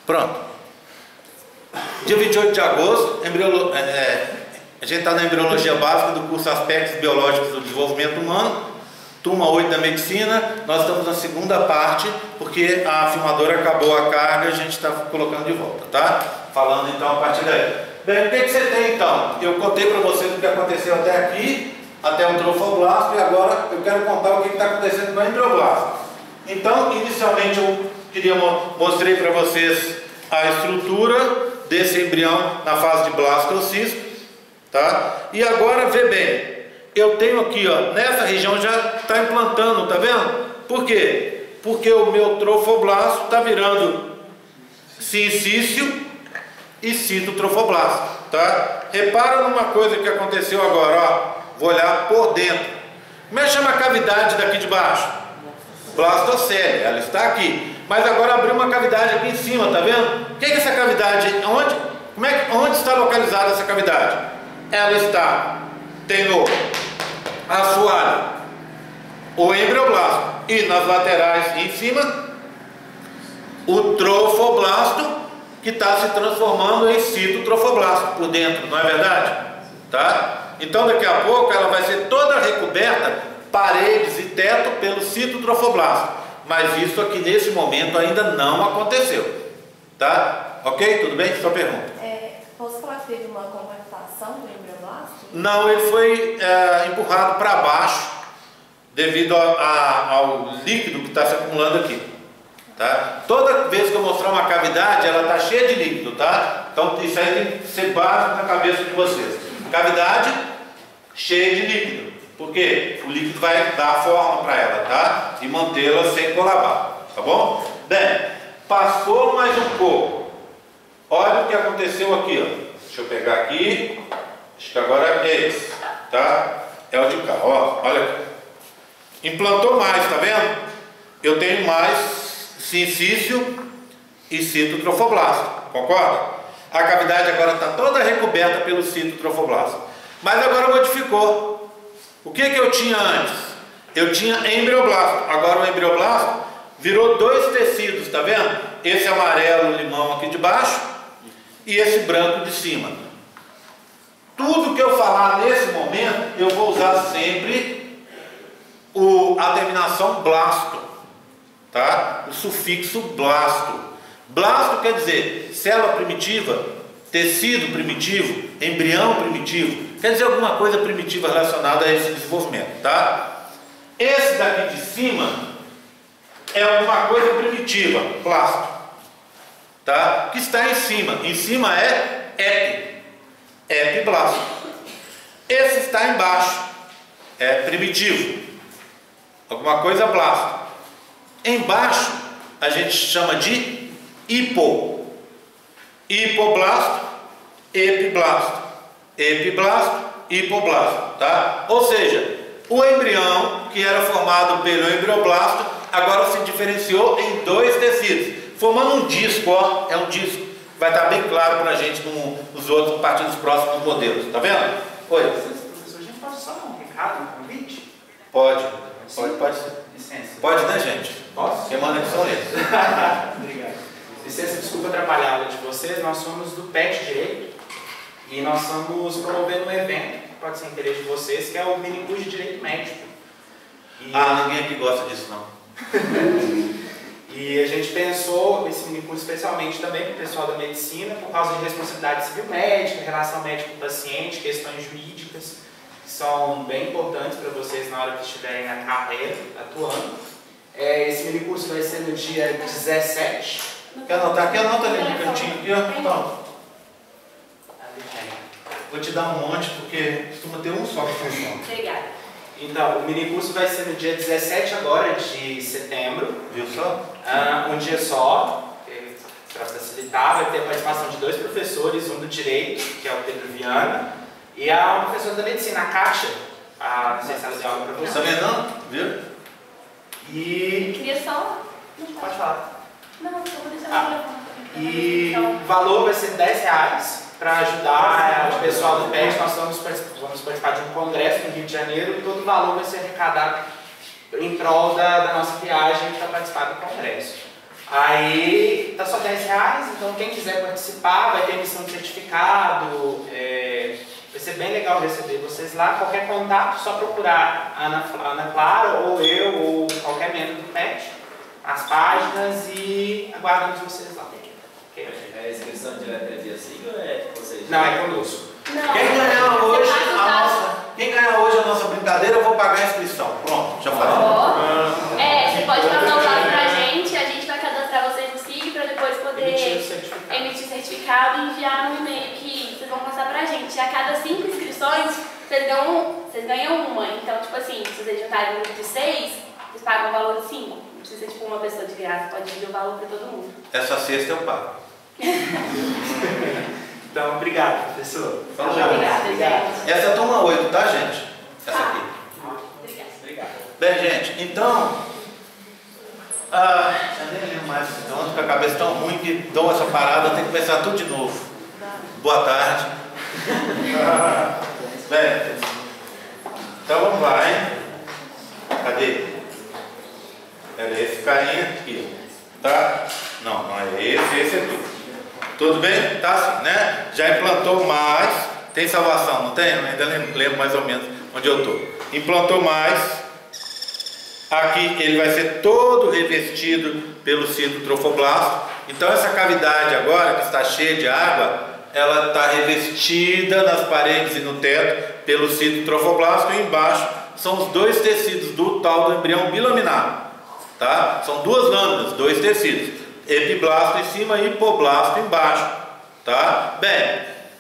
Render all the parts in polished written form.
Pronto. Dia 28 de agosto, a gente está na embriologia básica do curso Aspectos Biológicos do Desenvolvimento Humano, turma 8 da medicina. Nós estamos na segunda parte, porque a filmadora acabou a carga e a gente está colocando de volta, tá? Falando então a partir daí. Bem, o que você tem então? Eu contei para vocês o que aconteceu até aqui, até o trofoblasto, e agora eu quero contar o que está acontecendo no embrioblasto. Então, inicialmente mostrei para vocês a estrutura desse embrião na fase de blastocisto, tá? E agora vê bem, eu tenho aqui, ó, nessa região já está implantando, tá vendo? Por quê? Porque o meu trofoblasto está virando sincício e citotrofoblasto, tá? Repara numa coisa que aconteceu agora, ó. Vou olhar por dentro. Como é que chama a cavidade daqui de baixo? Blastocele, ela está aqui. Mas agora abriu uma cavidade aqui em cima, tá vendo? O que é essa cavidade? Onde está localizada essa cavidade? Ela está, tem no assoalho, o embrioblasto, e nas laterais em cima, o trofoblasto, que está se transformando em citotrofoblasto por dentro, não é verdade? Tá? Então daqui a pouco ela vai ser toda recoberta, paredes e teto, pelo citotrofoblasto. Mas isso aqui nesse momento ainda não aconteceu. Tá? Ok? Tudo bem? Sua pergunta. Posso falar que teve uma compactação do embrioblasto? Não, ele foi empurrado para baixo devido ao líquido que está se acumulando aqui. Tá? Toda vez que eu mostrar uma cavidade, ela está cheia de líquido, tá? Então isso aí tem que ser básico na cabeça de vocês. Cavidade cheia de líquido, porque o líquido vai dar forma para ela, tá? E mantê-la sem colabar, tá bom? Bem, passou mais um pouco. Olha o que aconteceu aqui, ó. Deixa eu pegar aqui. Acho que agora é esse, tá? É o de cá, ó. Olha aqui. Implantou mais, tá vendo? Eu tenho mais sincício e citotrofoblasto, concorda? A cavidade agora está toda recoberta pelo citotrofoblasto. Mas agora modificou. O que eu tinha antes? Eu tinha embrioblasto. Agora o embrioblasto virou dois tecidos, tá vendo? Esse amarelo limão aqui de baixo e esse branco de cima. Tudo que eu falar nesse momento, eu vou usar sempre a terminação blasto, tá? O sufixo blasto. Blasto quer dizer célula primitiva, tecido primitivo, embrião primitivo, quer dizer alguma coisa primitiva relacionada a esse desenvolvimento, tá? Esse daqui de cima é alguma coisa primitiva, blasto, tá? Que está em cima é epiblasto. Esse está embaixo, é primitivo, alguma coisa blasto. Embaixo a gente chama de hipoblasto, epiblasto, hipoblasto, tá? Ou seja, o embrião que era formado pelo embrioblasto agora se diferenciou em dois tecidos, formando um disco, ó, é um disco. Vai estar bem claro para a gente nos outros, a partir dos próximos modelos, tá vendo? Oi. Professor, a gente pode só dar um recado, um convite? Pode ser. Licença. Pode, né, gente? Posso? Quem manda aqui são eles. Obrigado. Licença, desculpa atrapalhar a aula de vocês. Nós somos do PET Direito e nós estamos promovendo um evento, que pode ser interesse de vocês, que é o mini curso de Direito Médico. Ninguém aqui gosta disso, não. E a gente pensou esse mini curso especialmente também para o pessoal da medicina, por causa de responsabilidade civil médica, relação médico-paciente, questões jurídicas, que são bem importantes para vocês na hora que estiverem na carreira, atuando. Esse mini curso vai ser no dia 17. Quer anotar aqui? Anota ali no cantinho aqui, ó. Então, vou te dar um monte, porque costuma ter um só que funciona. Obrigada. Então, o mini curso vai ser no dia 17 agora de setembro. Viu só? Um dia só, para facilitar. Vai ter a participação de dois professores, um do Direito, que é o Pedro Viana, e a professora da Medicina, a Kátia, a licenciada de aula para você. Tá vendo? Viu? E... Queria só... Pode falar. Não, só vou deixar o telefone. E o valor vai ser R$10 para ajudar o pessoal do PET. Nós vamos participar de um congresso no Rio de Janeiro e todo o valor vai ser arrecadado em prol da nossa viagem para participar do congresso. Aí tá só R$10, então quem quiser participar vai ter emissão de certificado, vai ser bem legal receber vocês lá. Qualquer contato, só procurar a Ana Clara ou eu ou qualquer membro do PET, as páginas, e aguardamos vocês lá. Okay? A inscrição direta é via sigla ou é vocês? Não, é conosco. Não. Quem ganhar hoje a nossa brincadeira, eu vou pagar a inscrição. Pronto, já falei. Você pode passar o dado pra gente, a gente vai cadastrar vocês no SIG para depois poder emitir certificado e enviar no e-mail que vocês vão passar pra gente. A cada 5 inscrições, vocês ganham uma. Então, tipo assim, se vocês juntarem um grupo de 6, vocês pagam o valor de 5. Não precisa ser tipo uma pessoa de graça, pode dividir o valor para todo mundo. Essa sexta eu pago. Então, obrigado, professor. Obrigada, gente. Essa é a turma 8, tá, gente? Essa aqui. Obrigado. Bem, gente, então... eu nem lembro mais, então, ando com a cabeça tão ruim que dou essa parada, tem que começar tudo de novo. Boa tarde. Bem, então vamos lá, hein? Cadê? Era esse carinha aqui, tá? Não, não é esse aqui. Tudo bem? Tá assim, né? Já implantou mais. Tem salvação, não tem? Eu ainda lembro mais ou menos onde eu estou. Implantou mais. Aqui ele vai ser todo revestido pelo citotrofoblasto. Então essa cavidade agora, que está cheia de água, ela está revestida nas paredes e no teto pelo citotrofoblasto. E embaixo são os dois tecidos do tal do embrião bilaminar. Tá? São duas lâminas, dois tecidos. Epiblasto em cima e hipoblasto embaixo, tá? Bem,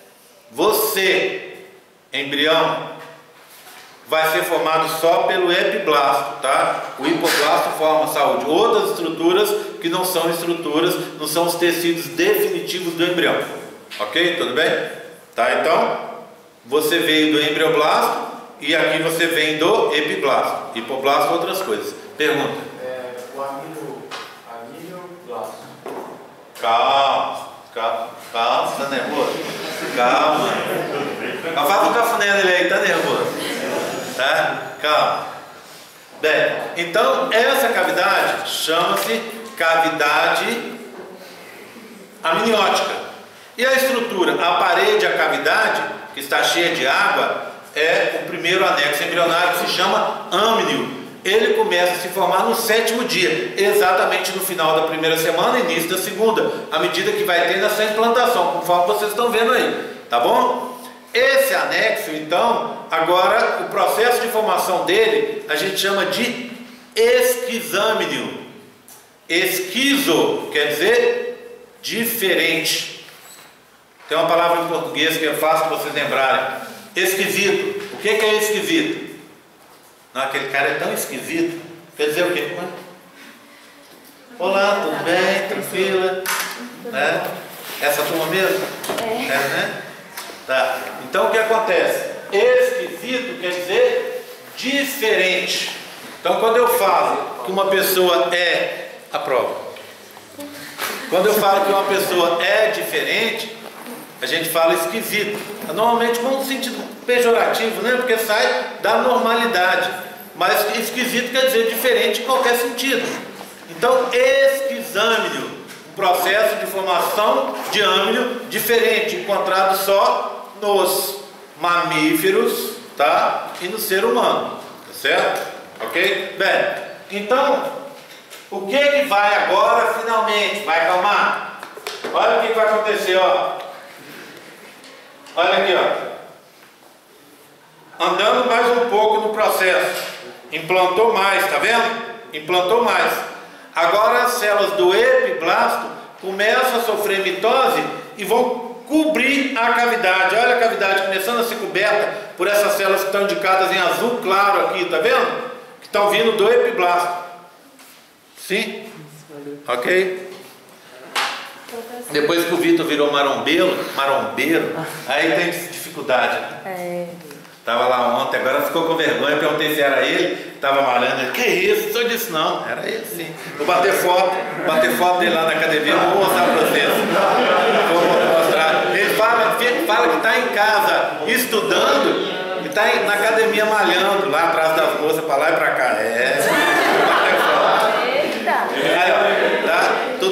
você, embrião, vai ser formado só pelo epiblasto, tá? O hipoblasto forma saúde. Outras estruturas que não são estruturas, não são os tecidos definitivos do embrião. Ok? Tudo bem? Tá, então, você veio do embrioblasto e aqui você vem do epiblasto. Hipoblasto, outras coisas. Pergunta. O amiloblasto. Calma, tá nervoso? Calma. Faz um cafuné nele aí, tá nervoso? Tá? Calma. Bem, então essa cavidade chama-se cavidade amniótica. E a estrutura, a parede, a cavidade, que está cheia de água, é o primeiro anexo embrionário, que se chama âmnio. Ele começa a se formar no 7º dia, exatamente no final da primeira semana, início da segunda, à medida que vai tendo essa implantação, conforme vocês estão vendo aí, tá bom? Esse anexo, então, agora o processo de formação dele, a gente chama de esquizâmnio. Esquizo quer dizer diferente. Tem uma palavra em português que é fácil de vocês lembrarem. Esquisito. O que é esquisito? Não, aquele cara é tão esquisito. Quer dizer o quê? Olá, tudo bem? Tranquila? Né? Essa turma mesmo? É, né? Tá. Então o que acontece? Esquisito quer dizer diferente. Então quando eu falo que uma pessoa é... Aprova. Quando eu falo que uma pessoa é diferente, a gente fala esquisito. Normalmente com um sentido pejorativo, né? Porque sai da normalidade. Mas esquisito quer dizer diferente em qualquer sentido. Então, esquizâmnio, um processo de formação de âmnio diferente, encontrado só nos mamíferos, tá? E no ser humano, tá certo? Ok? Bem, então, o que vai agora finalmente? Vai acalmar? Olha o que vai acontecer, ó. Olha aqui, ó. Andando mais um pouco no processo. Implantou mais, tá vendo? Implantou mais. Agora as células do epiblasto começam a sofrer mitose e vão cobrir a cavidade. Olha a cavidade começando a ser coberta por essas células que estão indicadas em azul claro aqui, tá vendo? Que estão vindo do epiblasto. Sim? Ok? Depois que o Vitor virou marombeiro, aí tem dificuldade. Estava lá ontem, agora ficou com vergonha, perguntei se era ele, estava malhando, ele, que isso? Só disse não, era ele sim. Vou bater foto dele lá na academia, vou mostrar para vocês. Vou mostrar. Ele fala que está em casa estudando e está na academia malhando, lá atrás das moças, para lá e para cá. Aí, ó, tá?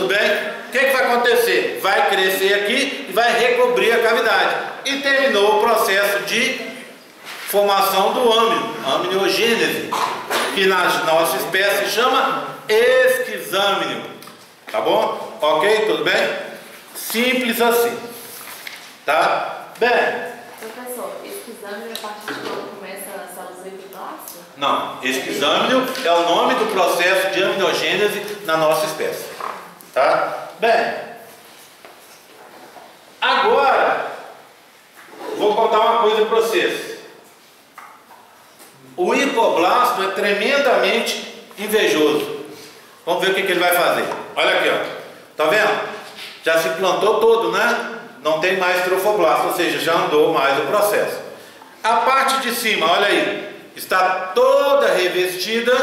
vai crescer aqui e vai recobrir a cavidade. E terminou o processo de formação do âmnio, amniogênese, que na nossa espécie chama esquizâmnio. Tá bom? Ok? Tudo bem? Simples assim. Tá? Bem. Professor, esquizâmnio é a partir de quando começa as células oiblastas? Não, esquizâmnio é o nome do processo de amniogênese na nossa espécie. Tá? Bem, agora vou contar uma coisa para vocês. O hipoblasto é tremendamente invejoso. Vamos ver o que ele vai fazer. Olha aqui, ó. Tá vendo? Já se plantou todo, né? Não tem mais trofoblasto, ou seja, já andou mais o processo. A parte de cima, olha aí, está toda revestida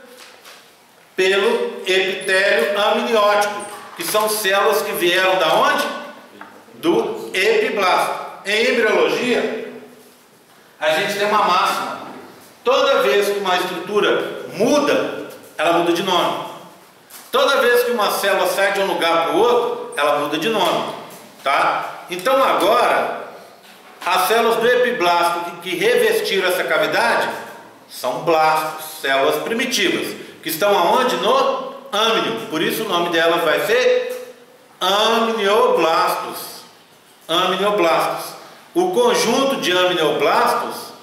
pelo epitélio amniótico, que são células que vieram da onde? Do epiblasto. Em embriologia, a gente tem uma máxima. Toda vez que uma estrutura muda, ela muda de nome. Toda vez que uma célula sai de um lugar para o outro, ela muda de nome. Tá? Então agora, as células do epiblasto que revestiram essa cavidade são blastos, células primitivas, que estão aonde? No âmnio. Por isso o nome delas vai ser amnioblastos. Amnioblastos. O conjunto de amnioblastos,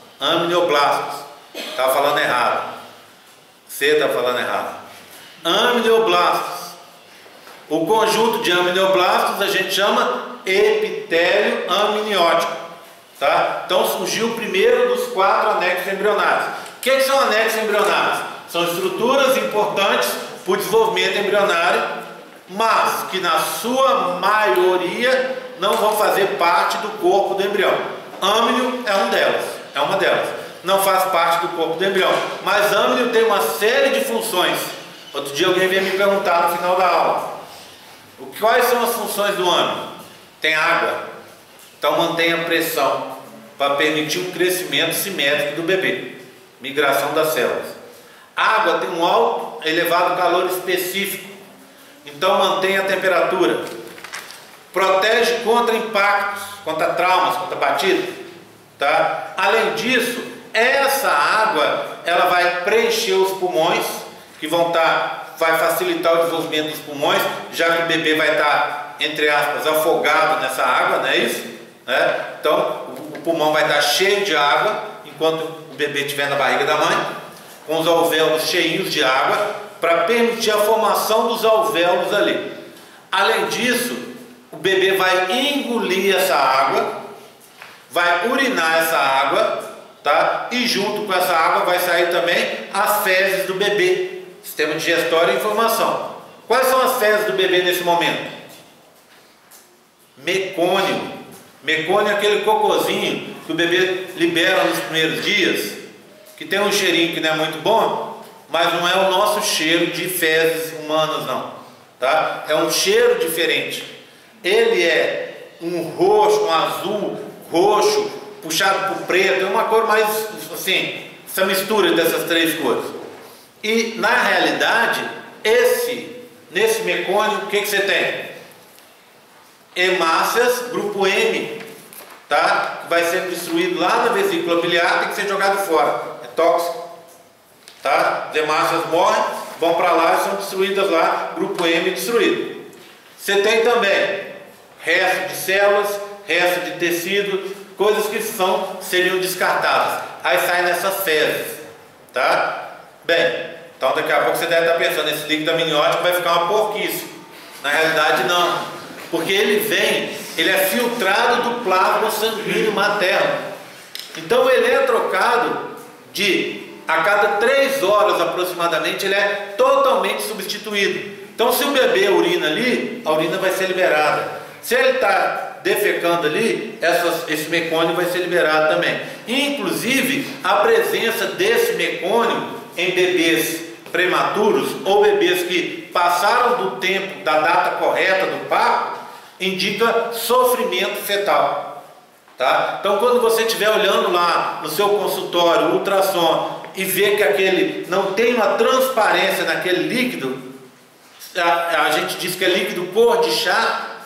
está falando errado. Você está falando errado. Amnioblastos. O conjunto de amnioblastos a gente chama epitélio amniótico. Tá? Então surgiu o primeiro dos 4 anexos embrionários. O que são anexos embrionários? São estruturas importantes para o desenvolvimento embrionário, mas que na sua maioria não vão fazer parte do corpo do embrião. Âmnio é uma delas. Não faz parte do corpo do embrião, mas âmnio tem uma série de funções. Outro dia alguém veio me perguntar no final da aula: quais são as funções do âmnio? Tem água, então mantém a pressão para permitir um crescimento simétrico do bebê, migração das células. A água tem um alto, elevado calor específico, então mantém a temperatura, protege contra impactos, contra traumas, contra batidas, tá? Além disso, essa água ela vai preencher os pulmões, que vai facilitar o desenvolvimento dos pulmões, já que o bebê vai estar, entre aspas, afogado nessa água, não é isso? Né? Então o pulmão vai estar cheio de água enquanto o bebê estiver na barriga da mãe, com os alvéolos cheios de água, para permitir a formação dos alvéolos ali. Além disso, o bebê vai engolir essa água, vai urinar essa água, tá? E junto com essa água vai sair também as fezes do bebê, sistema digestório e informação. Quais são as fezes do bebê nesse momento? Mecônio. Mecônio é aquele cocôzinho que o bebê libera nos primeiros dias, que tem um cheirinho que não é muito bom, mas não é o nosso cheiro de fezes humanas não, tá? É um cheiro diferente. Ele é um roxo, um azul, roxo, puxado por preto, é uma cor mais assim, essa mistura dessas 3 cores. E na realidade, nesse mecônio, o que você tem? Hemácias, grupo M, tá? Vai ser destruído lá na vesícula biliar, tem que ser jogado fora, é tóxico, tá? As hemácias morrem, vão para lá e são destruídas lá, grupo M destruído. Você tem também resto de células, resto de tecido, coisas que seriam descartadas, aí saem nessas fezes, tá? Bem, então daqui a pouco você deve estar pensando, esse líquido amniótico vai ficar uma porquice. Na realidade não, porque ele é filtrado do plasma sanguíneo materno. Então ele é trocado a cada 3 horas aproximadamente, ele é totalmente substituído. Então se o bebê urina ali, a urina vai ser liberada. Se ele está defecando ali, esse mecônio vai ser liberado também. Inclusive, a presença desse mecônio em bebês prematuros ou bebês que passaram do tempo, da data correta do parto, indica sofrimento fetal, tá? Então quando você estiver olhando lá no seu consultório, ultrassom, e ver que aquele não tem uma transparência naquele líquido, a gente diz que é líquido cor de chá,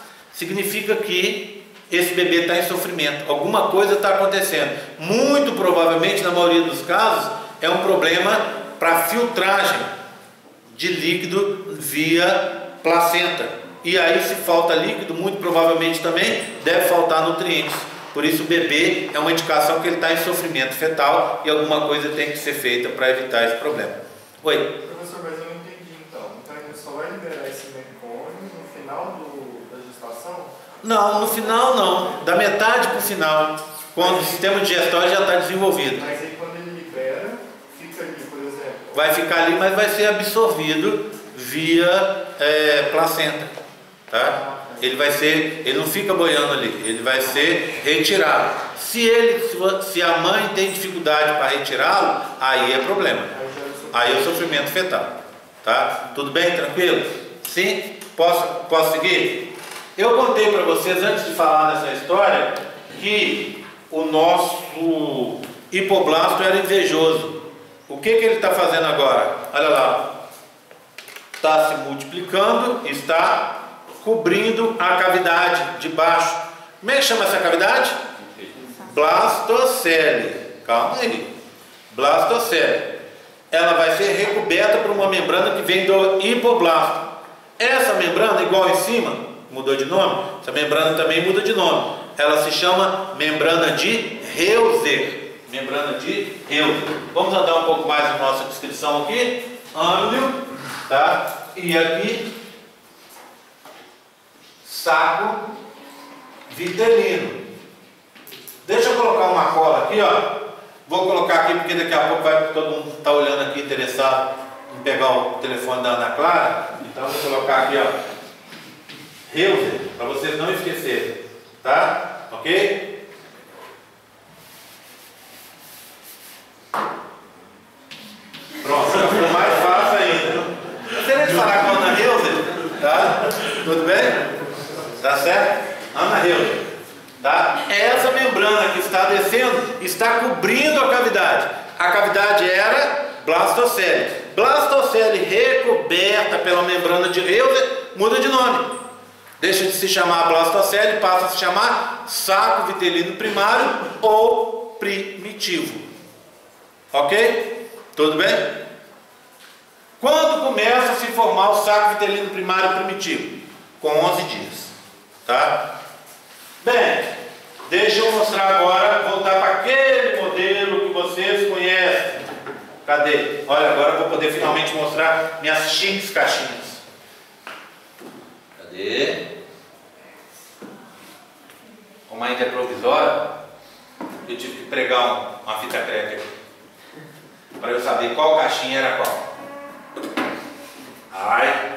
significa que esse bebê está em sofrimento, alguma coisa está acontecendo. Muito provavelmente, na maioria dos casos, é um problema para filtragem de líquido via placenta. E aí, se falta líquido, muito provavelmente também deve faltar nutrientes. Por isso o bebê é uma indicação que ele está em sofrimento fetal e alguma coisa tem que ser feita para evitar esse problema. Oi? Professor, mas eu não entendi então. Então ele só vai liberar esse mecônio no final da gestação? Não, no final não. Da metade para o final, quando o sistema digestório já está desenvolvido. Mas aí quando ele libera, fica ali, por exemplo? Vai ficar ali, mas vai ser absorvido via placenta. Tá? Ele não fica boiando ali, ele vai ser retirado. Se a mãe tem dificuldade para retirá-lo, aí é problema. Aí é o sofrimento fetal. Tá? Tudo bem? Tranquilo? Sim? Posso seguir? Eu contei para vocês, antes de falar nessa história, que o nosso hipoblasto era invejoso. O que ele está fazendo agora? Olha lá. Está se multiplicando, está cobrindo a cavidade de baixo. Como é que chama essa cavidade? Blastocele. Calma aí. Blastocele. Ela vai ser recoberta por uma membrana que vem do hipoblasto. Essa membrana, igual em cima, mudou de nome. Essa membrana também muda de nome. Ela se chama membrana de Heuser. Membrana de Heuser. Vamos andar um pouco mais na nossa descrição aqui. Ângulo, tá? E aqui saco vitelino. Deixa eu colocar uma cola aqui, ó. Vou colocar aqui porque daqui a pouco todo mundo está olhando aqui interessado em pegar o telefone da Ana Clara. Então vou colocar aqui, ó, Heuser, para vocês não esquecerem, tá? Ok? Pronto, ficou mais fácil ainda. Gostaria de falar com a Ana Heuser, tá? Tudo bem? Tá certo? Ana Heuser, tá? Essa membrana que está descendo está cobrindo a cavidade. A cavidade era blastocele. Blastocele recoberta pela membrana de Heuser muda de nome. Deixa de se chamar blastocele, passa a se chamar saco vitelino primário ou primitivo. Ok? Tudo bem? Quando começa a se formar o saco vitelino primário primitivo? Com 11 dias. Tá? Bem, deixa eu mostrar agora, voltar para aquele modelo que vocês conhecem. Cadê? Olha, agora eu vou poder finalmente mostrar minhas chiques caixinhas. Cadê? Como ainda é provisória, eu tive que pregar uma fita crepe aqui para eu saber qual caixinha era qual. Ai.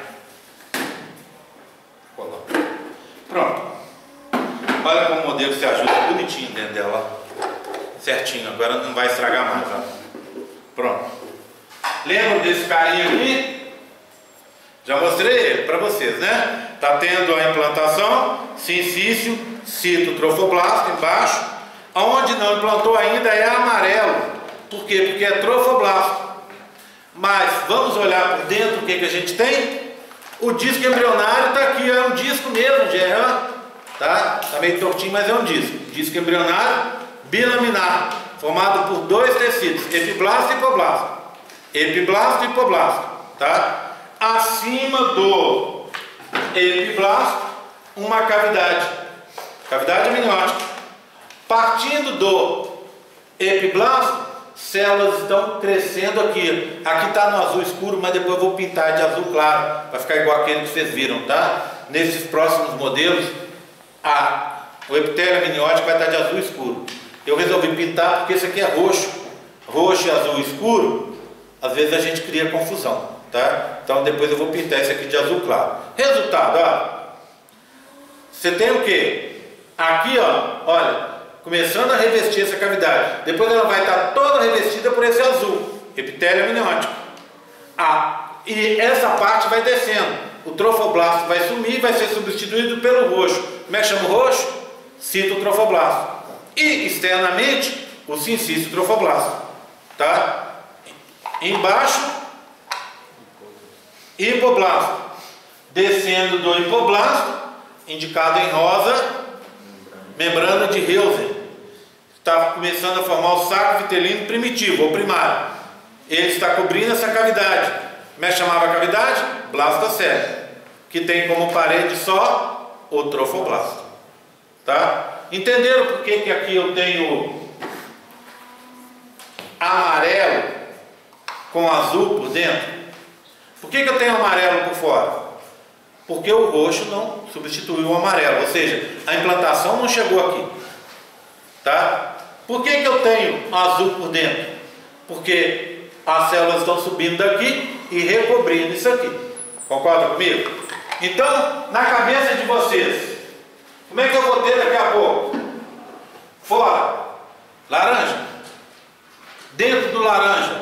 Pronto. Olha como o modelo se ajusta bonitinho dentro dela. Certinho, agora não vai estragar mais. Ó. Pronto. Lembra desse carinha aqui? Já mostrei ele para vocês, né? Está tendo a implantação, sincício, citotrofoblasto embaixo. Onde não implantou ainda é amarelo. Por quê? Porque é trofoblasto. Mas vamos olhar por dentro o que a gente tem? O disco embrionário está aqui, é um disco mesmo, Gerra. Tá? Tá meio tortinho, mas é um disco. Disco embrionário bilaminar, formado por dois tecidos, epiblasto e hipoblasto. Epiblasto e hipoblasto. Tá? Acima do epiblasto, uma cavidade. Cavidade amniótica. Partindo do epiblasto, células estão crescendo aqui. Aqui está no azul escuro, mas depois eu vou pintar de azul claro, para ficar igual aquele que vocês viram, tá? Nesses próximos modelos, o epitélio amniótico vai estar de azul escuro. Eu resolvi pintar porque esse aqui é roxo. Roxo e azul escuro, às vezes a gente cria confusão, tá? Então depois eu vou pintar esse aqui de azul claro. Resultado, ó. Você tem o quê? Aqui, ó, olha, começando a revestir essa cavidade. Depois ela vai estar toda revestida por esse azul, epitélio amniótico. E essa parte vai descendo. O trofoblasto vai sumir e vai ser substituído pelo roxo. Como é que chama o roxo? Citotrofoblasto. E externamente, o sincício trofoblasto. Tá? Embaixo, hipoblasto. Descendo do hipoblasto, indicado em rosa, membrana de Heuser. Está começando a formar o saco vitelino primitivo, ou primário. Ele está cobrindo essa cavidade. Como é que chamava a cavidade? Blastocele, que tem como parede só o trofoblasto. Tá? Entenderam por que aqui eu tenho amarelo com azul por dentro? Por que eu tenho amarelo por fora? Porque o roxo não substituiu o amarelo, ou seja, a implantação não chegou aqui. Tá? Por que eu tenho azul por dentro? Porque as células estão subindo daqui e recobrindo isso aqui. Concorda comigo? Então, na cabeça de vocês, como é que eu vou ter daqui a pouco? Fora, laranja. Dentro do laranja,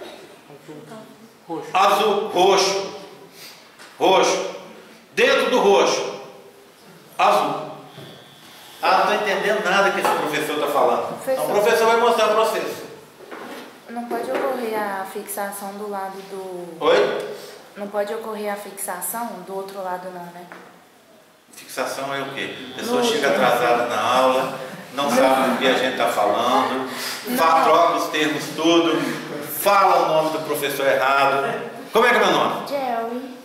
azul, roxo. Roxo. Dentro do roxo, azul. Ah, não estou entendendo nada que esse professor está falando. Então, o professor vai mostrar para vocês. Não pode ocorrer a fixação do lado do... Oi? Não pode ocorrer a fixação do outro lado não, né? Fixação é o quê? A pessoa chega atrasada na aula, não sabe o que a gente está falando, troca os termos tudo, fala o nome do professor errado. Como é que é meu nome? Jerry.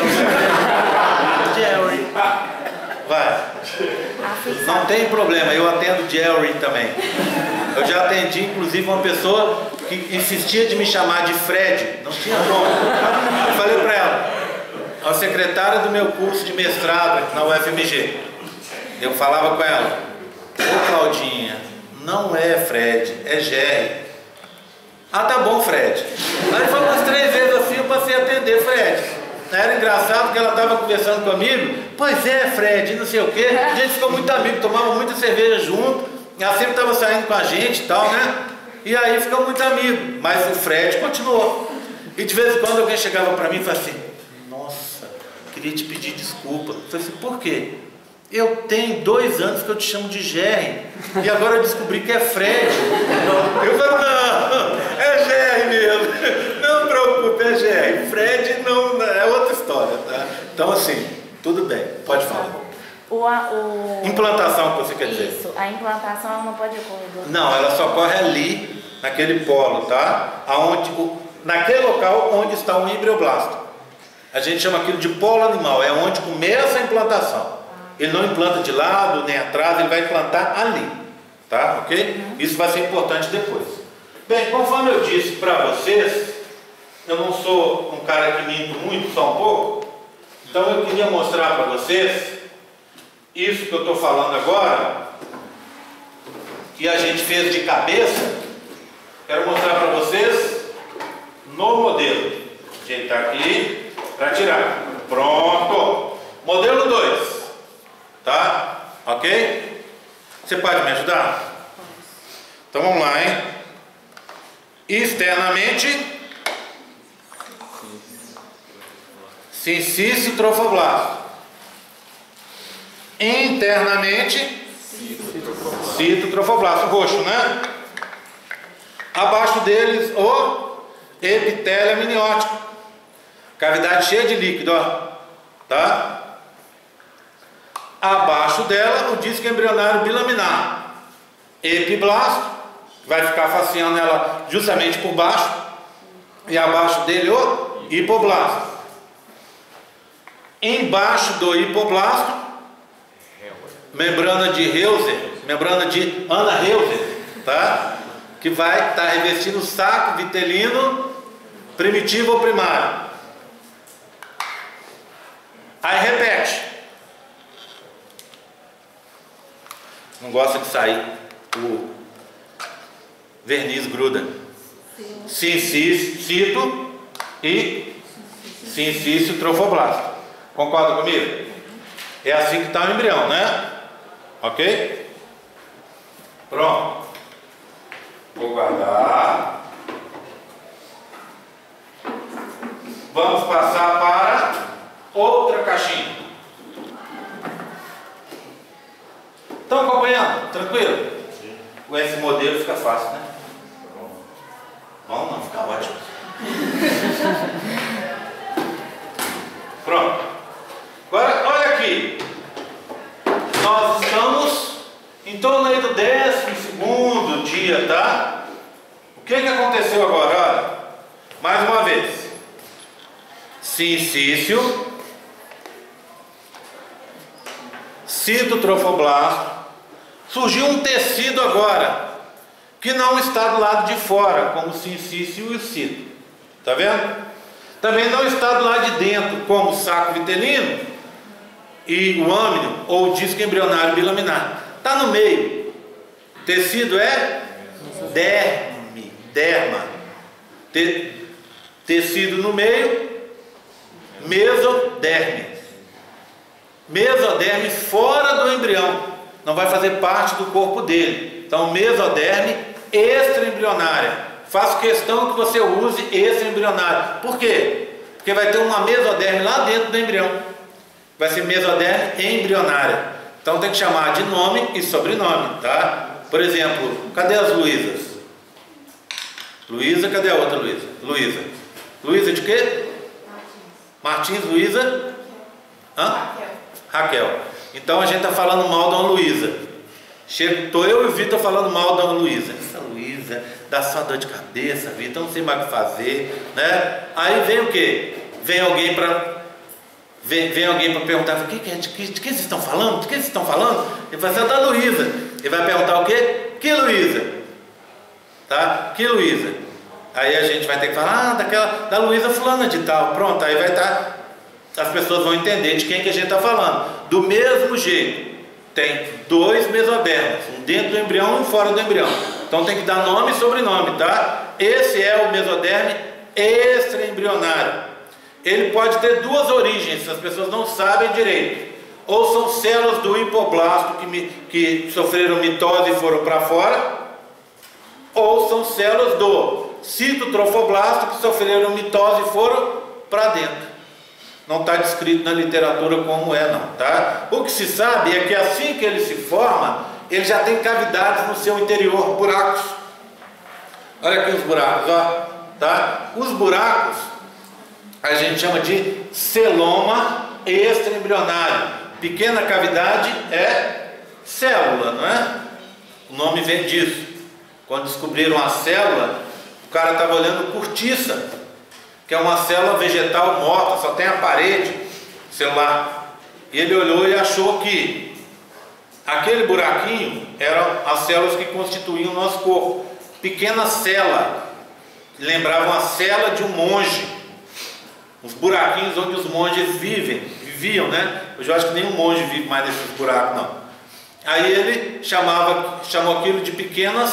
Jerry. Vai. Não tem problema, eu atendo Jerry também. Eu já atendi inclusive uma pessoa que insistia de me chamar de Fred. Não tinha como. Eu falei para ela, a secretária do meu curso de mestrado na UFMG. Eu falava com ela, ô Claudinha, não é Fred, é Jerry. Ah, tá bom, Fred. Aí foi umas 3 vezes assim, eu passei a atender Fred. Era engraçado que ela estava conversando comigo. Pois é, Fred, não sei o quê. A gente ficou muito amigo, tomava muita cerveja junto. Ela sempre estava saindo com a gente e tal, né? E aí ficou muito amigo. Mas o Fred continuou. E de vez em quando alguém chegava para mim e falava assim, nossa, queria te pedir desculpa. Eu falei assim, por quê? Eu tenho 2 anos que eu te chamo de Jerry. E agora eu descobri que é Fred. Eu falei, não, é Jerry mesmo. Não preocupe, é Jerry. Fred não, é outra história, tá? Então assim, tudo bem, pode falar. Implantação que você quer dizer? Isso, a implantação ela não pode ocorrer do outro. Não, ela só ocorre ali, naquele polo, tá? Naquele local onde está o embrioblasto. A gente chama aquilo de polo animal, é onde começa a implantação. Ele não implanta de lado, nem atrás, ele vai implantar ali, tá? Ok? Isso vai ser importante depois. Bem, conforme eu disse para vocês, eu não sou um cara que minto muito, só um pouco. Então eu queria mostrar para vocês isso que eu estou falando agora, que a gente fez de cabeça. Quero mostrar para vocês no modelo. Ajeitar aqui para tirar. Pronto. Modelo 2. Tá? Ok? Você pode me ajudar? Então vamos lá, hein? Externamente, sincício trofoblasto. Internamente, citotrofoblasto roxo, né? Abaixo deles, o epitélio amniótico. Cavidade cheia de líquido, ó. Tá? Abaixo dela, o disco embrionário bilaminar. Epiblasto, vai ficar faceando ela justamente por baixo. E abaixo dele, o hipoblasto. Embaixo do hipoblasto, membrana de Heuser, membrana de Anna Heuser, tá? Que vai estar revestindo o saco vitelino primitivo ou primário. Aí repete. Não gosta de sair, o verniz gruda. Sincício e sincício trofoblasto. Concorda comigo? É assim que está o embrião, né? Ok? Pronto. Vou guardar. Vamos passar para outra caixinha. Estão acompanhando? Tranquilo? Com esse modelo fica fácil, né? Bom, não, fica ótimo. Pronto. Agora, olha aqui. Nós estamos em torno aí do 12º dia, tá? O que aconteceu agora? Olha, mais uma vez. Sincício, citotrofoblasto. Surgiu um tecido agora, que não está do lado de fora, como o sincício e o cito. Tá vendo? Também não está do lado de dentro, como o saco vitelino e o âmnio, ou o disco embrionário bilaminar. Está no meio. O tecido é derma. Tecido no meio, mesoderme. Mesoderme fora do embrião. Não vai fazer parte do corpo dele. Então, mesoderme extraembrionária. Faço questão que você use extraembrionária. Por quê? Porque vai ter uma mesoderme lá dentro do embrião. Vai ser mesoderme embrionária. Então tem que chamar de nome e sobrenome, tá? Por exemplo, cadê as Luísas? Luísa, cadê a outra Luísa? Luísa. Luísa de quê? Martins, Luísa? Hã? Raquel. Então a gente está falando mal da Luísa. Estou eu e o Vitor falando mal da Luísa. Essa Luísa dá só dor de cabeça, Vitor, não sei mais o que fazer, né? Aí vem o quê? Vem alguém para perguntar: de que vocês estão falando? De que vocês estão falando? Ele vai ser da Luísa. Ele vai perguntar o quê? Que Luísa? Tá? Que Luísa? Aí a gente vai ter que falar: da Luísa fulana de tal. Pronto, aí vai estar. As pessoas vão entender de quem que a gente está falando. Do mesmo jeito, tem dois mesodermos, um dentro do embrião e um fora do embrião. Então tem que dar nome e sobrenome, tá? Esse é o mesoderme extraembrionário. Ele pode ter duas origens, as pessoas não sabem direito. Ou são células do hipoblasto que sofreram mitose e foram para fora, ou são células do citotrofoblasto que sofreram mitose e foram para dentro. Não está descrito na literatura como é, não, tá? O que se sabe é que assim que ele se forma, ele já tem cavidades no seu interior, buracos. Olha aqui os buracos, ó, tá? Os buracos a gente chama de celoma extraembrionário. Pequena cavidade é célula, não é? O nome vem disso. Quando descobriram a célula, o cara estava olhando cortiça, que é uma célula vegetal morta, só tem a parede celular. E ele olhou e achou que aquele buraquinho eram as células que constituíam o nosso corpo. Pequena célula, que lembravam a cela de um monge. Os buraquinhos onde os monges viviam, né? Eu já acho que nenhum monge vive mais nesses buracos, não. Aí ele chamou aquilo de pequena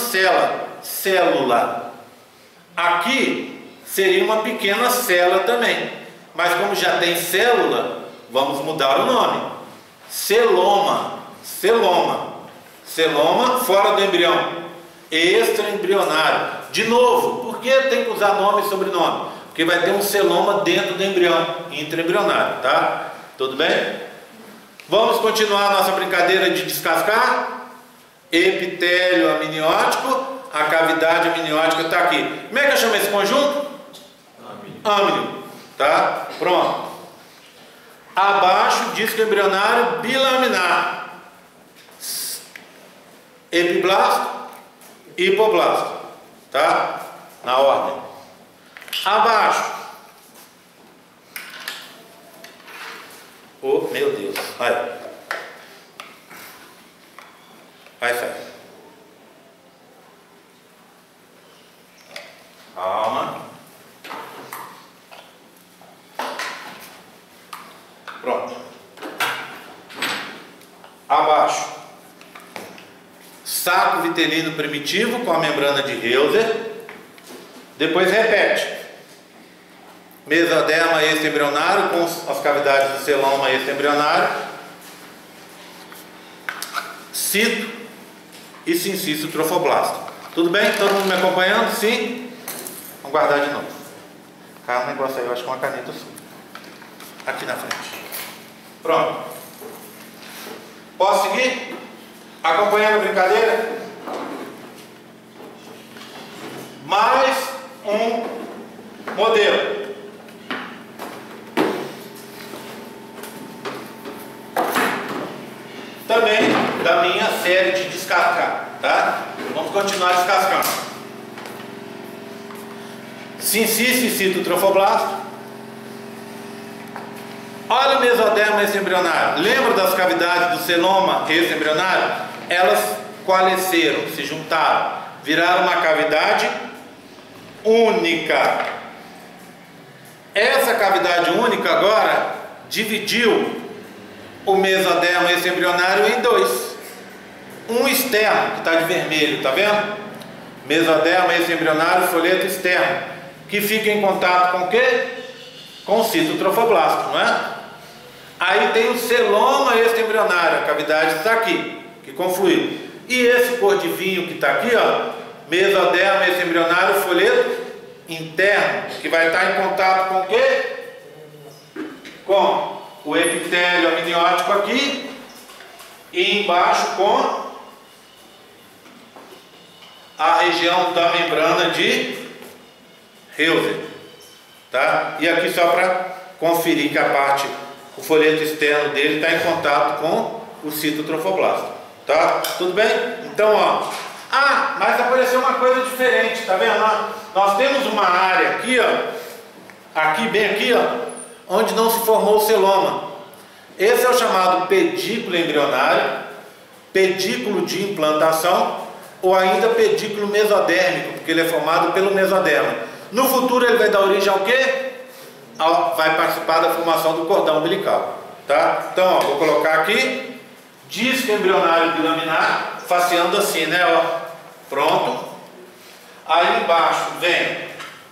célula. Aqui seria uma pequena célula também, mas como já tem célula, vamos mudar o nome. Celoma fora do embrião, extraembrionário. De novo, por que tem que usar nome e sobrenome? Porque vai ter um celoma dentro do embrião, intraembrionário, tá? Tudo bem? Vamos continuar a nossa brincadeira de descascar. Epitélio amniótico, a cavidade amniótica está aqui. Como é que eu chamo esse conjunto? Âmnio, tá? Pronto. Abaixo, disco embrionário bilaminar. Epiblasto, hipoblasto, tá? Na ordem. Abaixo. Oh, meu Deus. Vai. Vai sair. Calma. Pronto. Abaixo. Saco vitelino primitivo com a membrana de Heuser. Depois repete. Mesoderma extraembrionário com as cavidades do celoma extraembrionário. Cito e sincício trofoblasto. Tudo bem? Todo mundo me acompanhando? Sim? Vamos guardar de novo. Caiu um negócio aí, eu acho que é uma caneta sua. Aqui na frente. Pronto. Posso seguir? Acompanhando a brincadeira? Mais um modelo. Também da minha série de descascar, tá? Vamos continuar descascando. Sincisto e citotrofoblasto. Olha o mesoderma extraembrionário. Lembra das cavidades do celoma extraembrionário? Elas coalesceram, se juntaram, viraram uma cavidade única. Essa cavidade única agora dividiu o mesoderma extraembrionário em dois. Um externo, que está de vermelho, tá vendo? Mesoderma extraembrionário, folheto externo, que fica em contato com o quê? Com o citotrofoblasto, não é? Aí tem o celoma extraembrionário, a cavidade está aqui, que confluiu. E esse cor de vinho que está aqui, ó, mesoderma extraembrionário, folheto interno, que vai estar em contato com o quê? Com o epitélio amniótico aqui e embaixo com a região da membrana de Heuser, tá? E aqui só para conferir que a parte, o folheto externo dele está em contato com o citotrofoblasto, tá? Tudo bem? Então, ó, mas apareceu uma coisa diferente, tá vendo? Nós temos uma área aqui, ó, aqui, bem aqui, ó, onde não se formou o celoma. Esse é o chamado pedículo embrionário, pedículo de implantação, ou ainda pedículo mesodérmico, porque ele é formado pelo mesoderma. No futuro ele vai dar origem ao quê? Vai participar da formação do cordão umbilical, tá? Então, ó, vou colocar aqui, disco embrionário bilaminar, faceando assim, né, ó, pronto. Aí embaixo vem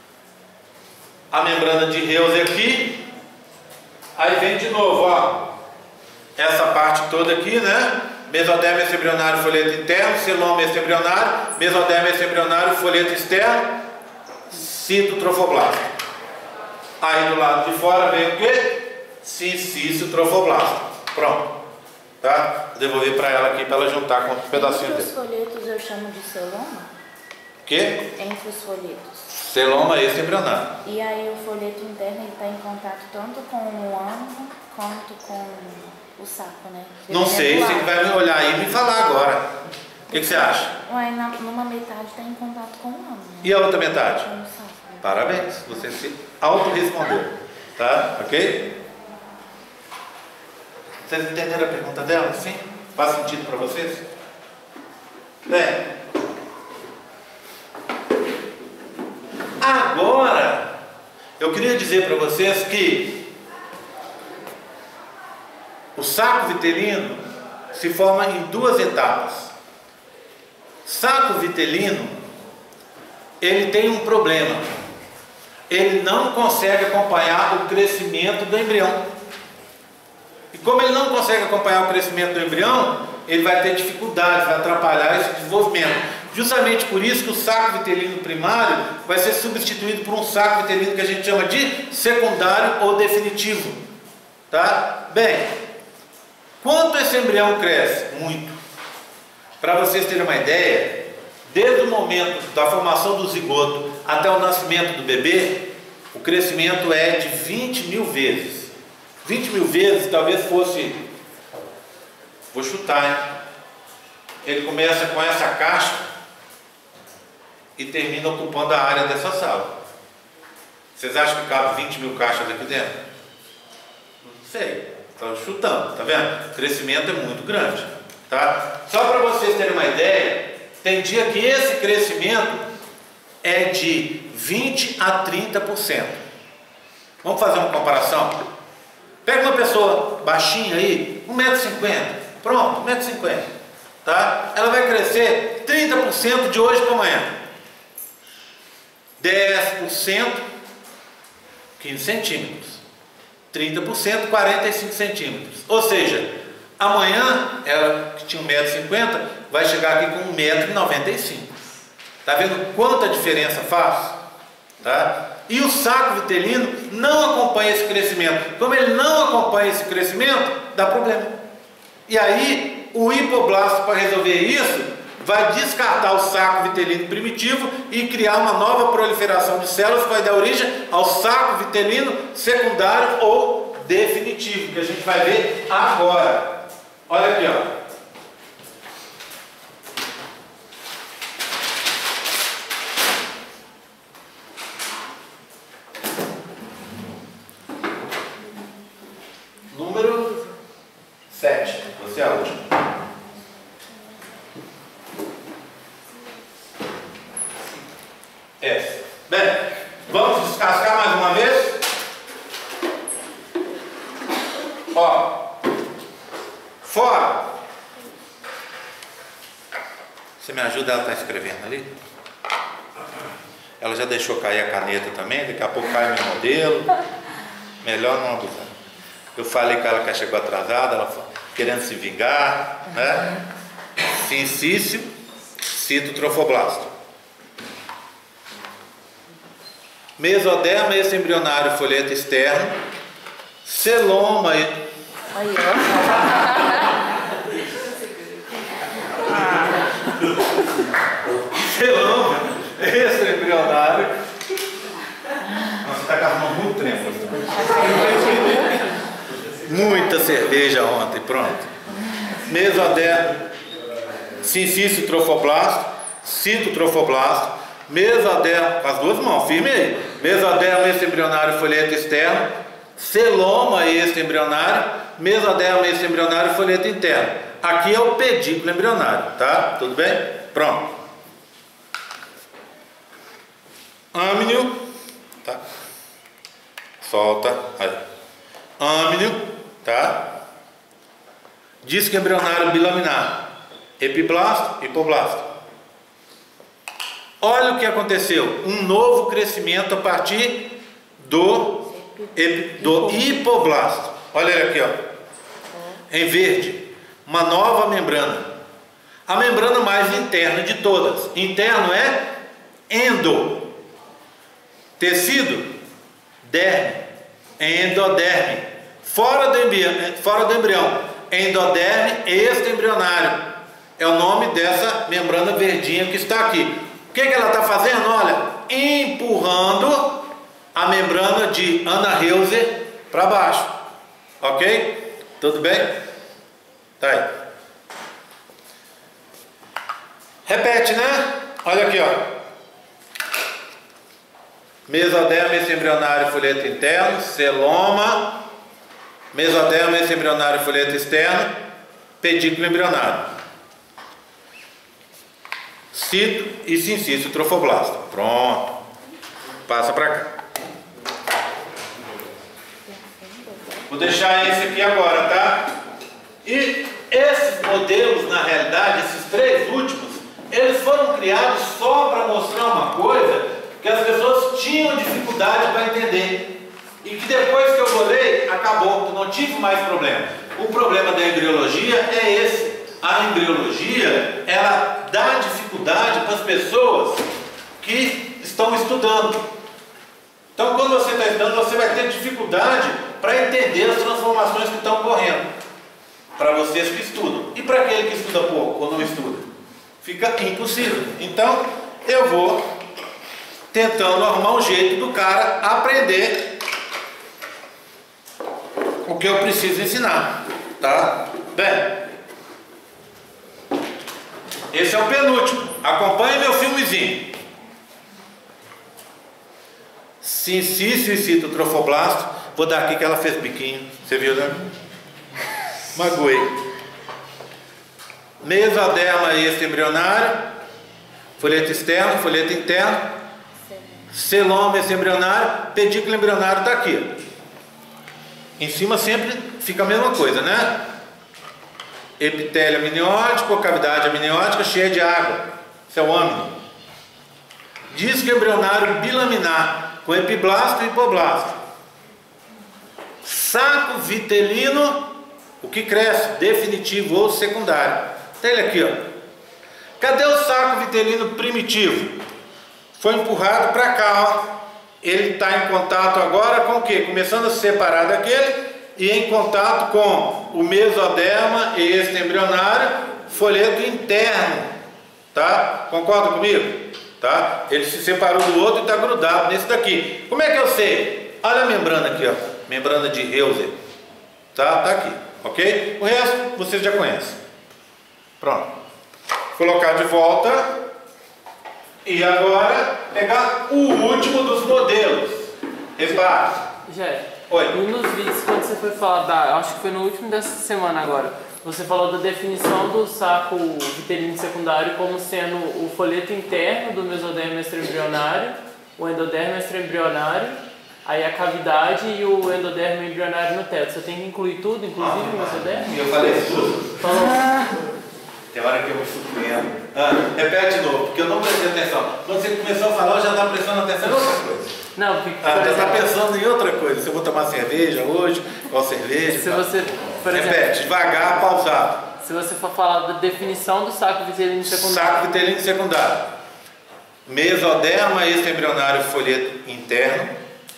a membrana de Heuser aqui, aí vem de novo, ó, essa parte toda aqui, né, mesoderma extraembrionário, folheto interno, celoma extraembrionário, mesoderma extraembrionário, folheto externo, citotrofoblasto. Aí do lado de fora vem o quê? Citotrofoblasto. Pronto. Tá? Vou devolver para ela aqui para ela juntar com um pedacinho dele. Entre os folhetos eu chamo de celoma? Que? Entre os folhetos. Celoma extraembrionário. E aí o folheto interno ele está em contato tanto com o âmago quanto com o saco, né? Não sei, você vai me olhar aí e me falar agora. O que você acha? Ué, numa metade está em contato com o âmago. E a outra metade? Com o saco. Parabéns, você se auto-respondeu. Tá? Ok? Vocês entenderam a pergunta dela? Sim? Faz sentido para vocês? Bem, agora eu queria dizer para vocês que o saco vitelino se forma em duas etapas. Saco vitelino, ele tem um problema. Ele não consegue acompanhar o crescimento do embrião. E como ele não consegue acompanhar o crescimento do embrião, ele vai ter dificuldades, vai atrapalhar esse desenvolvimento. Justamente por isso que o saco vitelino primário vai ser substituído por um saco vitelino que a gente chama de secundário ou definitivo. Tá? Bem, quanto esse embrião cresce? Muito. Para vocês terem uma ideia, desde o momento da formação do zigoto até o nascimento do bebê, o crescimento é de 20.000 vezes. 20.000 vezes talvez fosse, vou chutar, hein? Ele começa com essa caixa e termina ocupando a área dessa sala. Vocês acham que cabe 20.000 caixas aqui dentro? Não sei, estou chutando, tá vendo? O crescimento é muito grande, tá? Só para vocês terem uma ideia, tem dia que esse crescimento é de 20 a 30%. Vamos fazer uma comparação? Pega uma pessoa baixinha aí, 1,50 m, pronto, 1,50 m, tá? Ela vai crescer 30% de hoje para amanhã. 10%, 15 centímetros. 30%, 45 centímetros. Ou seja, amanhã, ela que tinha 1,50 m, vai chegar aqui com 1,95 m. Tá vendo quanta diferença faz? Tá? E o saco vitelino não acompanha esse crescimento. Como ele não acompanha esse crescimento, dá problema. E aí, o hipoblasto, para resolver isso, vai descartar o saco vitelino primitivo e criar uma nova proliferação de células que vai dar origem ao saco vitelino secundário ou definitivo, que a gente vai ver agora. Olha aqui, ó. Você me ajuda? Ela está escrevendo ali? Ela já deixou cair a caneta também, daqui a pouco cai meu modelo. Melhor não abusar. Eu falei com ela que ela chegou atrasada, ela querendo se vingar, né? Sincício, citotrofoblasto. Mesoderma extraembrionário, folheto externo. Celoma. Aí, Celoma extraembrionário. Nossa, está com as mãos muito trêmulas. Muita cerveja ontem, pronto. Mesoderma, sincício trofoblasto, citotrofoblasto, mesoderma, com as duas mãos, firme aí. Mesoderma extraembrionário, folheto externo, celoma extraembrionário, mesoderma extraembrionário, folheto interno. Aqui é o pedículo embrionário, tá? Tudo bem? Pronto. Âmnio, tá? Solta aí. Âmnio, tá? Disco embrionário bilaminar, epiblasto, hipoblasto. Olha o que aconteceu, um novo crescimento a partir do hipoblasto. Olha ele aqui, ó, em verde, uma nova membrana, a membrana mais interna de todas. Interno é endo, tecido, derme, endoderme, fora do embrião, endoderme extraembrionário, é o nome dessa membrana verdinha que está aqui. O que ela está fazendo? Olha, empurrando a membrana de Anna-Hauser para baixo, ok? Tudo bem? Tá aí. Repete, né? Olha aqui, ó. Mesoderma extraembrionário, folheto interno, celoma, mesoderma extraembrionário, folheto externo, pedículo embrionário, cito e sincício trofoblasto. Pronto. Passa para cá. Vou deixar esse aqui agora, tá? E esses modelos, na realidade, esses três últimos, eles foram criados só para mostrar uma coisa que as pessoas tinham dificuldade para entender, e que depois que eu bolei, acabou, não tive mais problema. O problema da embriologia é esse. A embriologia, ela dá dificuldade para as pessoas que estão estudando. Então, quando você está estudando, você vai ter dificuldade para entender as transformações que estão ocorrendo, para vocês que estudam. E para aquele que estuda pouco ou não estuda, fica impossível. Então, eu vou tentando arrumar um jeito do cara aprender o que eu preciso ensinar, tá? Bem, esse é o penúltimo. Acompanhe meu filmezinho. Sincício e citotrofoblasto. Vou dar aqui que ela fez biquinho. Você viu, né? Magoei. Mesoderma extraembrionário, folheto externo, folheto interno, celoma extraembrionário, pedículo embrionário está aqui. Em cima sempre fica a mesma coisa, né? Epitélio amniótico, cavidade amniótica cheia de água. Isso é o âmnio. Disco embrionário bilaminar, com epiblasto e hipoblasto. Saco vitelino, o que cresce, definitivo ou secundário. Tem ele aqui, ó. Cadê o saco vitelino primitivo? Foi empurrado para cá, ó. Ele está em contato agora com o quê? Começando a se separar daquele e em contato com o mesoderma extraembrionário, folheto interno, tá? Concorda comigo? Tá? Ele se separou do outro e está grudado nesse daqui. Como é que eu sei? Olha a membrana aqui, ó. Membrana de Hauser. Tá? Tá aqui, ok? O resto vocês já conhecem. Pronto. Colocar de volta. E agora pegar o último dos modelos. Repare. Jé, Oi. nos vídeos, quando você foi falar acho que foi no último dessa semana agora, você falou da definição do saco vitelino secundário como sendo o folheto interno do mesoderma extraembrionário, o endoderma extraembrionário, aí a cavidade e o endoderma embrionário no teto. Você tem que incluir tudo, inclusive o mesoderma? Eu falei tudo. Falou. Tem hora que eu me surpreendo. Repete de novo, porque eu não prestei atenção. Quando você começou a falar, eu já estava prestando atenção em outra coisa. Não, porque, já está pensando em outra coisa. Se eu vou tomar cerveja hoje, qual cerveja? Se você, por exemplo, repete, devagar, pausado. Se você for falar da definição do saco vitelino secundário. Saco vitelino secundário. Mesoderma extraembrionário folheto interno.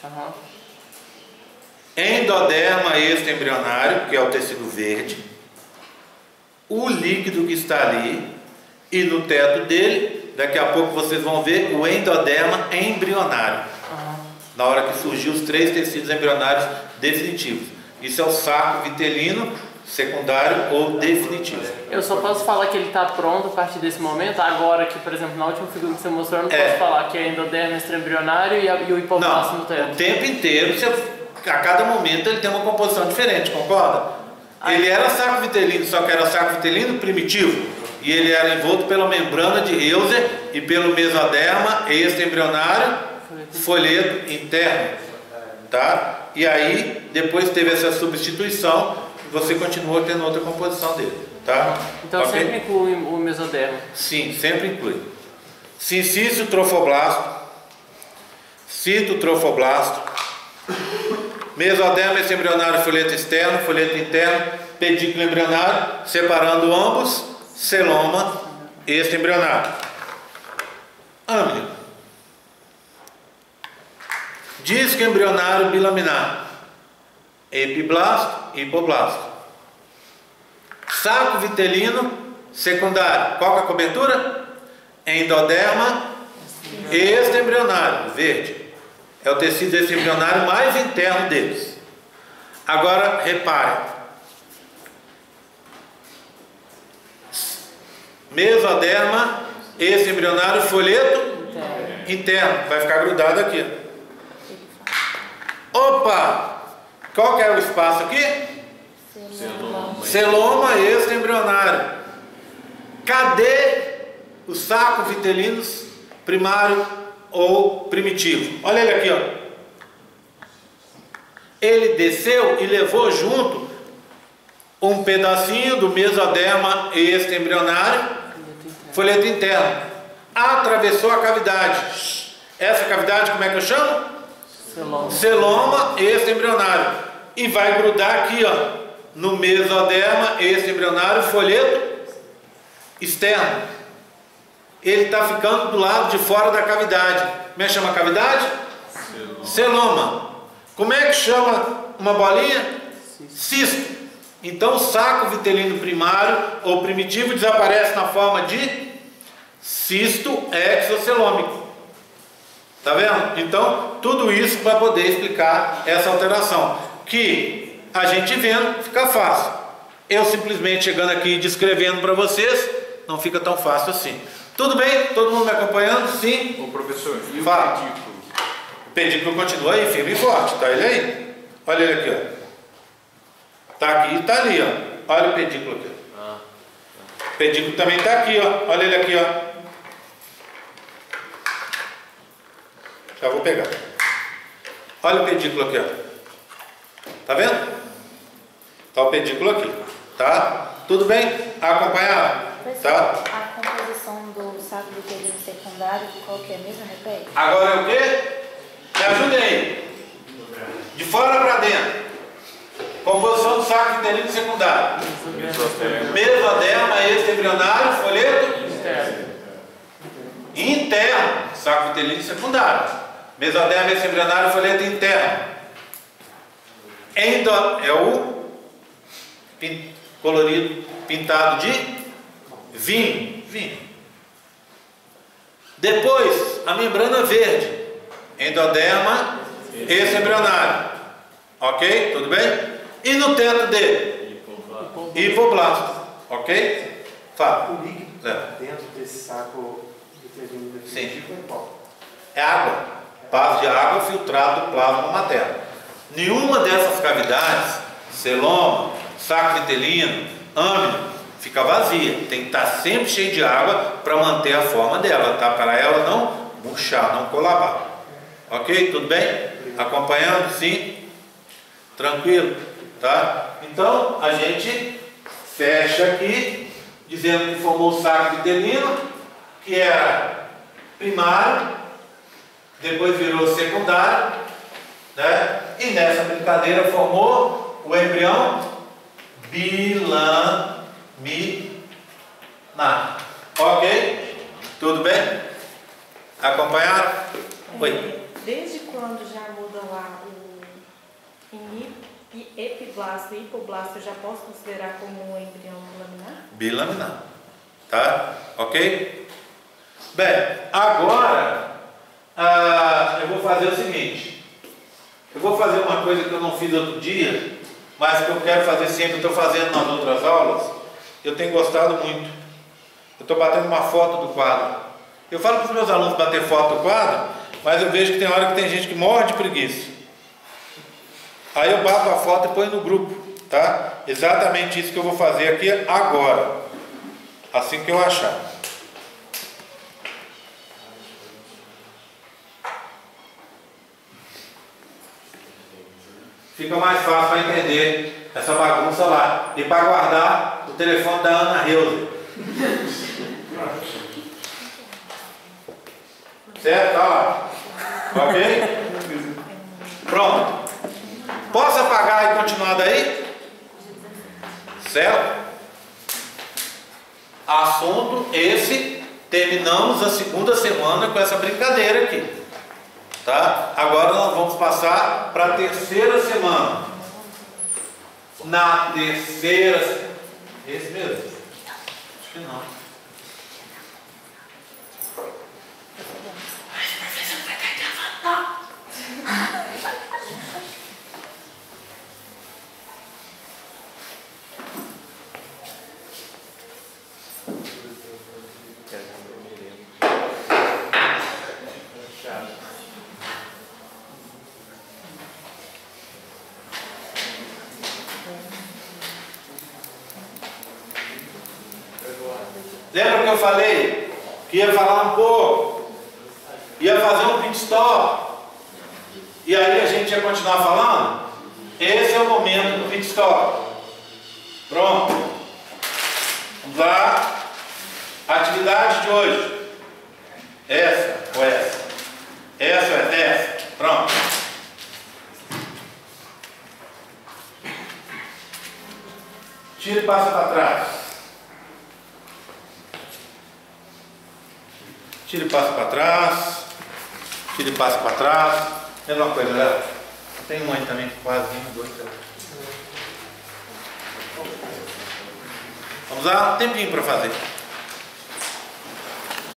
Endoderma extraembrionário, que é o tecido verde. O líquido que está ali. E no teto dele, daqui a pouco vocês vão ver o endoderma embrionário. Na hora que surgiu os 3 tecidos embrionários definitivos. Isso é o saco vitelino secundário ou definitivo. Eu só posso falar que ele está pronto a partir desse momento. Agora que, por exemplo, na última figura que você mostrou, eu não posso falar que é endoderma extraembrionário e o hipoblasto no teto. O tempo inteiro, a cada momento ele tem uma composição diferente, concorda? Ele era saco vitelino, só que era saco vitelino primitivo. E ele era envolto pela membrana de Heuser e pelo mesoderma extraembrionário folheto interno, tá? E aí depois teve essa substituição e você continua tendo outra composição dele, tá? Então okay? Sempre inclui o mesoderma? Sim, sempre inclui. Sincício trofoblasto, citotrofoblasto, mesoderma extraembrionário folheto externo, folheto interno, pedículo embrionário, separando ambos. Celoma extraembrionário. Âmbito. Disco embrionário bilaminar. Epiblasto, hipoblasto. Saco vitelino secundário. Qual que é a cobertura? Endoderma extraembrionário, verde. É o tecido extraembrionário mais interno deles. Agora, repare. Mesoderma extraembrionário folheto interno. Vai ficar grudado aqui. Opa! Qual que é o espaço aqui? Celoma extraembrionário. Cadê o saco vitelinos primário ou primitivo? Olha ele aqui, ó. Ele desceu e levou junto um pedacinho do mesoderma extraembrionário, folheto interno. Atravessou a cavidade. Essa cavidade, como é que eu chamo? Celoma extraembrionário. E vai grudar aqui, ó, no mesoderma extraembrionário, folheto externo. Ele está ficando do lado de fora da cavidade. Como é que chama a cavidade? Celoma. Como é que chama uma bolinha? Cisto. Então o saco vitelino primário ou primitivo desaparece na forma de cisto exocelômico. Tá vendo? Então tudo isso para poder explicar essa alteração, que a gente vendo fica fácil. Eu simplesmente chegando aqui e descrevendo para vocês, não fica tão fácil assim. Tudo bem? Todo mundo me acompanhando? Sim? Ô professor, e o fala. pedículo? O pedículo continua aí, firme e forte. Tá ele aí? Olha ele aqui, ó. Tá aqui e tá ali, ó. Olha o pedículo aqui. O pedículo também tá aqui, ó. Olha ele aqui, ó. Já vou pegar. Olha o pedículo aqui, ó. Tá vendo? Tá o pedículo aqui. Tá? Tudo bem? Acompanhado? Tá? A composição do saco vitelino secundário, qual que é mesmo? Repete. Agora é o quê? Me ajuda aí. De fora para dentro. Composição do saco vitelino secundário. Mesoderma extraembrionário, folheto interno. Saco vitelino secundário. Mesoderma extraembrionário, folheto interno. Endo é o colorido pintado de vinho. Depois a membrana verde. Endoderma extraembrionário. Ok? Tudo bem? E no teto dele? Hipoblasto. Ok? Fala. O líquido dentro desse saco vitelino definitivo é qual? É água. Base de água filtrado do plasma materno. Nenhuma dessas cavidades, celoma, saco vitelino, âmino, fica vazia. Tem que estar sempre cheio de água para manter a forma dela, tá? Para ela não murchar, não colabar. Ok? Tudo bem? Acompanhando? Sim? Tranquilo? Tá? Então a gente fecha aqui dizendo que formou o saco vitelino, que era primário, depois virou secundário, né? E nessa brincadeira formou o embrião bilaminar. Ok? Tudo bem? Acompanharam? Oi. Desde quando já muda lá o epiblasto e hipoblasto, eu já posso considerar como um embrião laminar? Bilaminar. Tá? Ok? Bem, agora eu vou fazer o seguinte. Eu vou fazer uma coisa que eu não fiz outro dia, mas que eu quero fazer sempre, estou fazendo nas outras aulas. Eu tenho gostado muito. Eu estou batendo uma foto do quadro. Eu falo para os meus alunos bater foto do quadro, mas eu vejo que tem hora que tem gente que morre de preguiça. Aí eu bato a foto e ponho no grupo, tá? Exatamente isso que eu vou fazer aqui agora, assim que eu achar. Fica mais fácil para entender essa bagunça lá. E para guardar o telefone da Ana Reuser. Certo? Tá lá. Ok? Pronto. Posso apagar e continuar daí? Certo? Assunto esse. Terminamos a segunda semana com essa brincadeira aqui. Tá? Agora nós vamos passar para a terceira semana. Na terceira... Esse mesmo? Acho que não. Lembra que eu falei que ia falar um pouco, ia fazer um pit stop, e aí a gente ia continuar falando? Esse é o momento do pit stop. Pronto. Vamos lá. Atividade de hoje. Essa ou essa? Essa ou essa? Pronto. Tira e passa para trás. Tira e passa para trás. Tira e passa para trás. Mesma coisa, galera. Tem um aí também, quase 2. Vamos lá, tempinho para fazer.